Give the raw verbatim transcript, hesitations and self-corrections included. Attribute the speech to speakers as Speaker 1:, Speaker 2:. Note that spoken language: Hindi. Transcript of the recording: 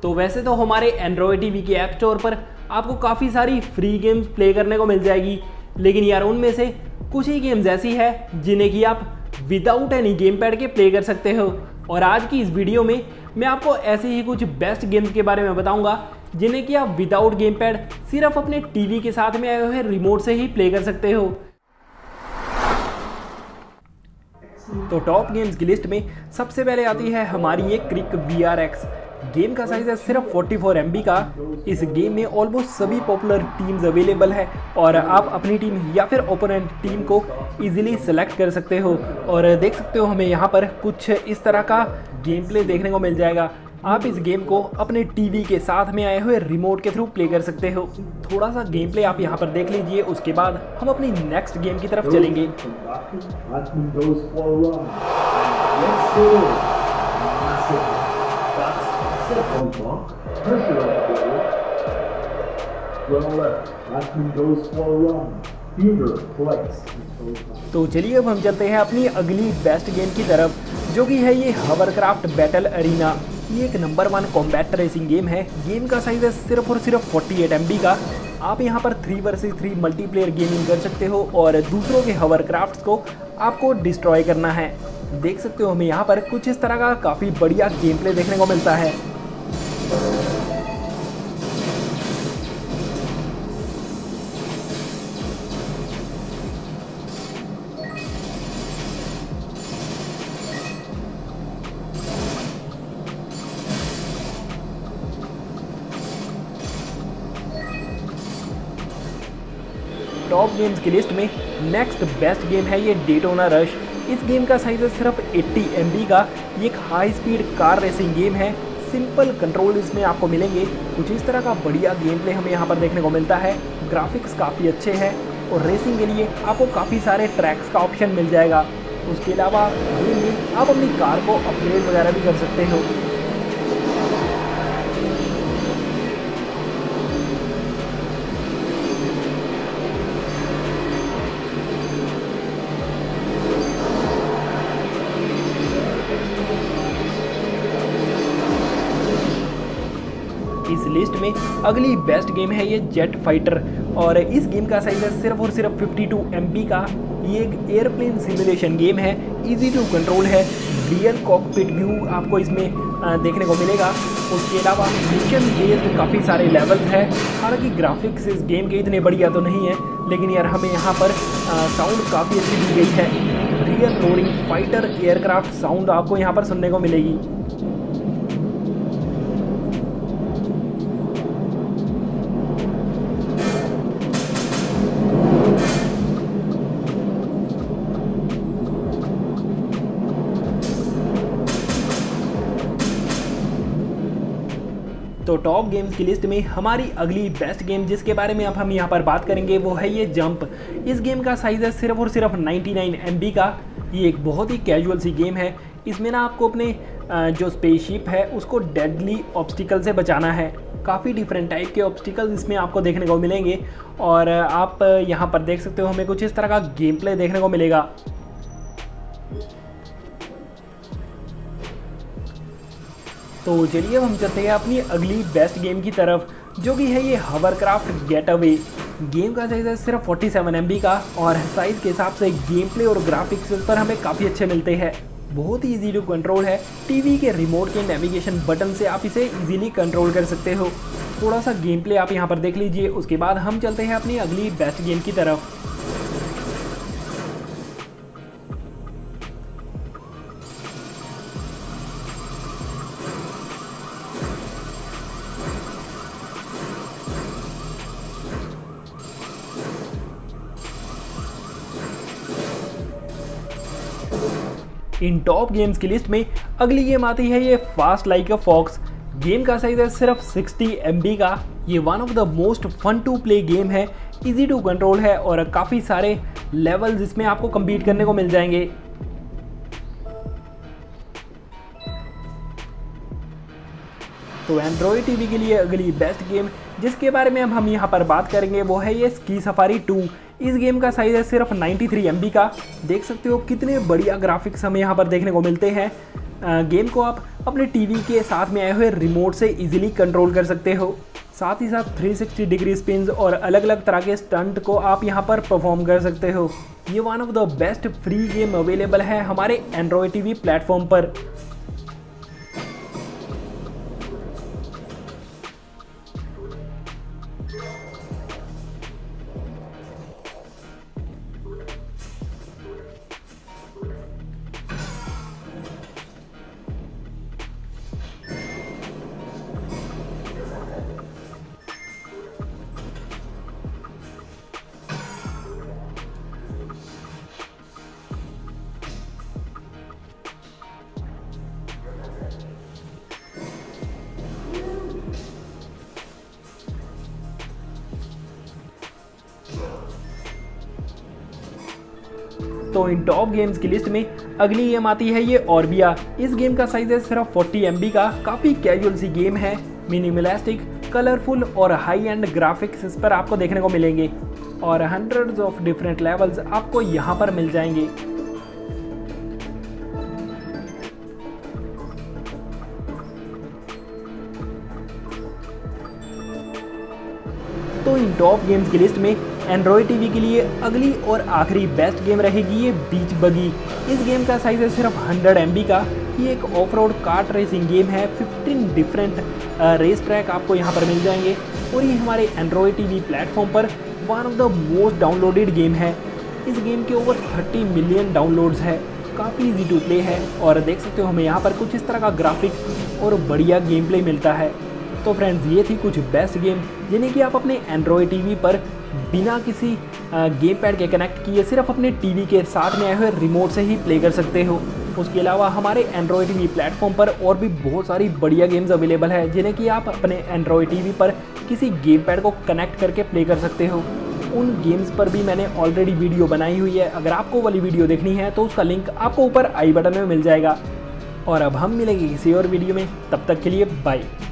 Speaker 1: तो वैसे तो हमारे एंड्रॉयड टीवी के ऐप स्टोर पर आपको काफ़ी सारी फ्री गेम्स प्ले करने को मिल जाएगी, लेकिन यार उनमें से कुछ ही गेम्स ऐसी है जिन्हें कि आप विदाउट एनी गेम पैड के प्ले कर सकते हो। और आज की इस वीडियो में मैं आपको ऐसे ही कुछ बेस्ट गेम्स के बारे में बताऊंगा जिन्हें कि आप विदाउट गेम पैड सिर्फ अपने टीवी के साथ में आए हुए रिमोट से ही प्ले कर सकते हो। तो टॉप गेम्स की लिस्ट में सबसे पहले आती है हमारी ये Cric V R X. Game का साइज है सिर्फ चौवालीस एम बी का। इस गेम में ऑलमोस्ट सभी पॉपुलर टीम्स अवेलेबल है और आप अपनी टीम या फिर ओपोनेंट टीम को इजीली सेलेक्ट कर सकते हो। और देख सकते हो हमें यहाँ पर कुछ इस तरह का गेम प्ले देखने को मिल जाएगा। आप इस गेम को अपने टीवी के साथ में आए हुए रिमोट के थ्रू प्ले कर सकते हो। थोड़ा सा गेम प्ले आप यहाँ पर देख लीजिए, उसके बाद हम अपनी नेक्स्ट गेम की तरफ चलेंगे। तो चलिए अब हम चलते हैं अपनी अगली बेस्ट गेम की तरफ, जो कि है ये हवरक्राफ्ट बैटल अरीना। ये एक number one combat racing game है। गेम का साइज है सिर्फ और सिर्फ अड़तालीस एम बी का। आप यहाँ पर three versus three multiplayer gaming कर सकते हो और दूसरों के हवरक्राफ्ट्स को आपको डिस्ट्रॉय करना है। देख सकते हो हमें यहाँ पर कुछ इस तरह का काफ़ी बढ़िया गेम प्ले देखने को मिलता है। टॉप गेम्स की लिस्ट में नेक्स्ट बेस्ट गेम है ये डेटोना रश। इस गेम का साइज है सिर्फ अस्सी एम बी का। ये एक high speed car racing game है। सिंपल कंट्रोल इसमें आपको मिलेंगे। कुछ इस तरह का बढ़िया गेम प्ले हमें यहाँ पर देखने को मिलता है। ग्राफिक्स काफ़ी अच्छे हैं और रेसिंग के लिए आपको काफ़ी सारे ट्रैक्स का ऑप्शन मिल जाएगा। उसके अलावा गेम में आप अपनी कार को अपग्रेड वगैरह भी कर सकते हो। इस लिस्ट में अगली बेस्ट गेम है ये जेट फाइटर और इस गेम का साइज है सिर्फ और सिर्फ बावन एम बी का। ये एक एयरप्लेन सिमुलेशन गेम है। इजी टू कंट्रोल है। रियल कॉकपिट व्यू आपको इसमें देखने को मिलेगा। उसके अलावा मिशन बेस्ड काफ़ी सारे लेवल्स हैं। हालांकि ग्राफिक्स इस गेम के इतने बढ़िया तो नहीं है, लेकिन यार हमें यहाँ पर साउंड काफ़ी अच्छी दी गई है। Real roaring fighter aircraft sound आपको यहाँ पर सुनने को मिलेगी। तो टॉप गेम्स की लिस्ट में हमारी अगली बेस्ट गेम जिसके बारे में अब हम यहाँ पर बात करेंगे वो है ये जंप। इस गेम का साइज़ है सिर्फ और सिर्फ निन्यानवे एम बी का। ये एक बहुत ही कैजुअल सी गेम है। इसमें ना आपको अपने जो स्पेसशिप है उसको डेडली ऑब्स्टिकल से बचाना है। काफ़ी डिफरेंट टाइप के ऑब्स्टिकल्स इसमें आपको देखने को मिलेंगे और आप यहाँ पर देख सकते हो हमें कुछ इस तरह का गेम प्ले देखने को मिलेगा। तो चलिए अब हम चलते हैं अपनी अगली बेस्ट गेम की तरफ, जो कि है ये हवरक्राफ्ट गेटअवे। गेम का साइज है सिर्फ सैंतालीस एम बी का और साइज के हिसाब से गेम प्ले और ग्राफिक्स पर हमें काफ़ी अच्छे मिलते हैं। बहुत ही इजी टू कंट्रोल है। टीवी के रिमोट के नेविगेशन बटन से आप इसे इजीली कंट्रोल कर सकते हो। थोड़ा सा गेम प्ले आप यहाँ पर देख लीजिए, उसके बाद हम चलते हैं अपनी अगली बेस्ट गेम की तरफ। इन टॉप गेम्स की लिस्ट में अगली गेम आती है ये fast like a fox. Game का साइज है सिर्फ साठ एम बी का। ये one of the most fun to play game है। इजी टू कंट्रोल है और काफ़ी सारे लेवल्स इसमें आपको कंप्लीट करने को मिल जाएंगे। तो एंड्रॉयड टीवी के लिए अगली बेस्ट गेम जिसके बारे में अब हम यहाँ पर बात करेंगे वो है ये स्की सफारी टू। इस गेम का साइज़ है सिर्फ तिरानवे एम बी का। देख सकते हो कितने बढ़िया ग्राफिक्स हमें यहाँ पर देखने को मिलते हैं। गेम को आप अपने टीवी के साथ में आए हुए रिमोट से इजीली कंट्रोल कर सकते हो। साथ ही साथ थ्री सिक्सटी डिग्री स्पिन्स और अलग अलग तरह के स्टंट को आप यहाँ पर परफॉर्म कर सकते हो। ये one of the best free game available है हमारे एंड्रॉयड टीवी प्लेटफॉर्म पर। तो इन टॉप गेम्स की लिस्ट में अगली गेम आती है ये ऑर्बिया। इस गेम का साइज है सिर्फ फोर्टी एम बी का। काफ़ी कैजुअल सी गेम है, मिनिमलिस्टिक, कलरफुल और हाई एंड ग्राफिक्स इस पर आपको देखने को मिलेंगे और हंड्रेड्स ऑफ डिफरेंट लेवल्स आपको यहाँ पर मिल जाएंगे। तो इन टॉप गेम्स की लिस्ट में एंड्रॉयड टीवी के लिए अगली और आखिरी बेस्ट गेम रहेगी ये बीच बगी। इस गेम का साइज है सिर्फ हंड्रेड एम बी का। ये एक off road kart racing game है। फिफ्टीन डिफरेंट रेस ट्रैक आपको यहाँ पर मिल जाएंगे और ये हमारे एंड्रॉयड टीवी प्लेटफॉर्म पर one of the most downloaded game है। इस गेम के ओवर थर्टी मिलियन डाउनलोड्स है। काफ़ी इजी टू प्ले है और देख सकते हो हमें यहाँ पर कुछ इस तरह का ग्राफिक और बढ़िया गेम प्ले मिलता है। तो फ्रेंड्स, ये थी कुछ बेस्ट गेम जिन्हें कि आप अपने एंड्रॉयड टीवी पर बिना किसी गेम पैड के कनेक्ट किए सिर्फ अपने टीवी के साथ में आए हुए रिमोट से ही प्ले कर सकते हो। उसके अलावा हमारे एंड्रॉयड टीवी प्लेटफॉर्म पर और भी बहुत सारी बढ़िया गेम्स अवेलेबल है जिन्हें कि आप अपने एंड्रॉयड टीवी पर किसी गेम पैड को कनेक्ट करके प्ले कर सकते हो। उन गेम्स पर भी मैंने ऑलरेडी वीडियो बनाई हुई है। अगर आपको वाली वीडियो देखनी है तो उसका लिंक आपको ऊपर आई बटन में मिल जाएगा। और अब हम मिलेंगे किसी और वीडियो में, तब तक के लिए बाय।